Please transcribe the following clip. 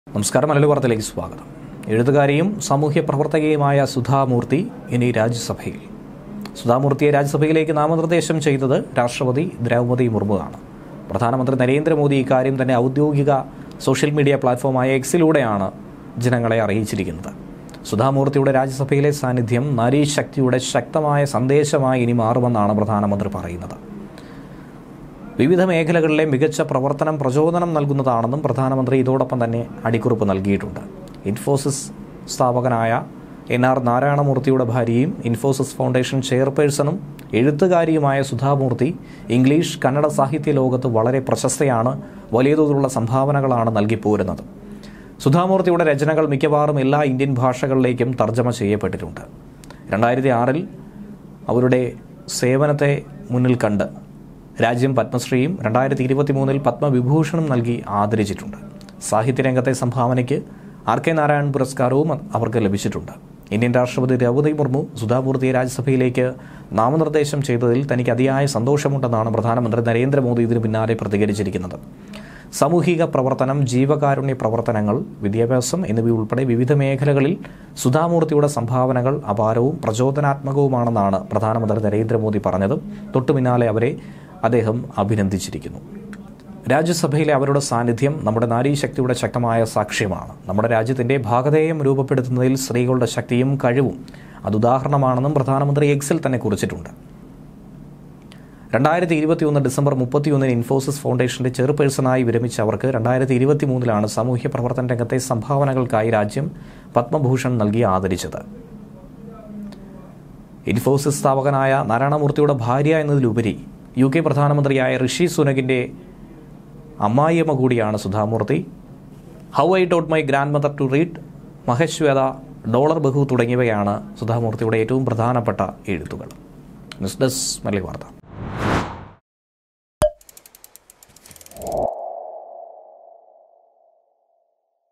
നമസ്കാരം. മലയാളി വാർത്തയിലേക്ക് സ്വാഗതം. എഴുത്തുകാരിയും സാമൂഹ്യ പ്രവർത്തകയുമായ സുധാമൂർത്തി ഇനി രാജ്യസഭയിൽ. സുധാമൂർത്തിയെ രാജ്യസഭയിലേക്ക് നാമനിർദ്ദേശം ചെയ്തത് രാഷ്ട്രപതി ദ്രൗപദി മുർമുവാണ്. പ്രധാനമന്ത്രി നരേന്ദ്രമോദി ഇക്കാര്യം തന്നെ ഔദ്യോഗിക സോഷ്യൽ മീഡിയ പ്ലാറ്റ്ഫോമായ എക്സിലൂടെയാണ് ജനങ്ങളെ അറിയിച്ചിരിക്കുന്നത്. സുധാമൂർത്തിയുടെ രാജ്യസഭയിലെ സാന്നിധ്യം നാരീശക്തിയുടെ ശക്തമായ സന്ദേശമായി ഇനി മാറുമെന്നാണ് പ്രധാനമന്ത്രി പറയുന്നത്. വിവിധ മേഖലകളിലെ മികച്ച പ്രവർത്തനം പ്രചോദനം നൽകുന്നതാണെന്നും പ്രധാനമന്ത്രി ഇതോടൊപ്പം തന്നെ അടിക്കുറിപ്പ് നൽകിയിട്ടുണ്ട്. ഇൻഫോസിസ് സ്ഥാപകനായ NR നാരായണമൂർത്തിയുടെ ഭാര്യയും ഇൻഫോസിസ് ഫൗണ്ടേഷൻ ചെയർപേഴ്സണും എഴുത്തുകാരിയുമായ സുധാമൂർത്തി ഇംഗ്ലീഷ് കന്നഡ സാഹിത്യ ലോകത്ത് വളരെ പ്രശസ്തയാണ്. വലിയ തോതിലുള്ള സംഭാവനകളാണ് നൽകിപ്പോരുന്നത്. സുധാമൂർത്തിയുടെ രചനകൾ മിക്കവാറും എല്ലാ ഇന്ത്യൻ ഭാഷകളിലേക്കും തർജ്ജമ ചെയ്യപ്പെട്ടിട്ടുണ്ട്. 2006 അവരുടെ സേവനത്തെ മുന്നിൽ കണ്ട് രാജ്യം പത്മശ്രീയും 2023 പത്മവിഭൂഷണും നൽകി ആദരിച്ചിട്ടുണ്ട്. സാഹിത്യരംഗത്തെ സംഭാവനയ്ക്ക് RK നാരായൺ പുരസ്കാരവും അവർക്ക് ലഭിച്ചിട്ടുണ്ട്. ഇന്ത്യൻ രാഷ്ട്രപതി ദ്രൗപദി മുർമു സുധാമൂർത്തിയെ രാജ്യസഭയിലേക്ക് നാമനിർദ്ദേശം ചെയ്തതിൽ തനിക്ക് അതിയായ സന്തോഷമുണ്ടെന്നാണ് പ്രധാനമന്ത്രി നരേന്ദ്രമോദി ഇതിനു പിന്നാലെ പ്രതികരിച്ചിരിക്കുന്നത്. സാമൂഹിക പ്രവർത്തനം, ജീവകാരുണ്യ പ്രവർത്തനങ്ങൾ, വിദ്യാഭ്യാസം എന്നിവയുൾപ്പെടെ വിവിധ മേഖലകളിൽ സുധാമൂർത്തിയുടെ സംഭാവനകൾ അപാരവും പ്രചോദനാത്മകവുമാണെന്നാണ് പ്രധാനമന്ത്രി നരേന്ദ്രമോദി പറഞ്ഞത്. തൊട്ടു പിന്നാലെ അവരെ അദ്ദേഹം അഭിനന്ദിച്ചിരിക്കുന്നു. രാജ്യസഭയിലെ അവരുടെ സാന്നിധ്യം നമ്മുടെ നാരീശക്തിയുടെ ശക്തമായ സാക്ഷ്യമാണ്. നമ്മുടെ രാജ്യത്തിന്റെ ഭാഗധേയം രൂപപ്പെടുത്തുന്നതിൽ സ്ത്രീകളുടെ ശക്തിയും കഴിവും അതുദാഹരണമാണെന്നും പ്രധാനമന്ത്രി എക്സിൽ തന്നെ കുറിച്ചിട്ടുണ്ട്. 2021 ഡിസംബർ 31 ഇൻഫോസിസ് ഫൗണ്ടേഷന്റെ ചെയർപേഴ്സണായി വിരമിച്ച അവർക്ക് 2023 സാമൂഹ്യ പ്രവർത്തന രംഗത്തെ സംഭാവനകൾക്കായി രാജ്യം പത്മഭൂഷൺ നൽകി ആദരിച്ചത്. ഇൻഫോസിസ് സ്ഥാപകനായ നാരായണമൂർത്തിയുടെ ഭാര്യ എന്നതിലുപരി UK പ്രധാനമന്ത്രിയായ ഋഷി സുനകിന്റെ അമ്മായിയമ്മ കൂടിയാണ് Sudha Murty. How I taught my grand mother to read, Mahashweta, dollar Bahu തുടങ്ങിയവയാണ് സുധാമൂർത്തിയുടെ ഏറ്റവും പ്രധാനപ്പെട്ട എഴുത്തുകൾ. ന്യൂസ് ഡെസ്ക് മലയാളി വാർത്ത.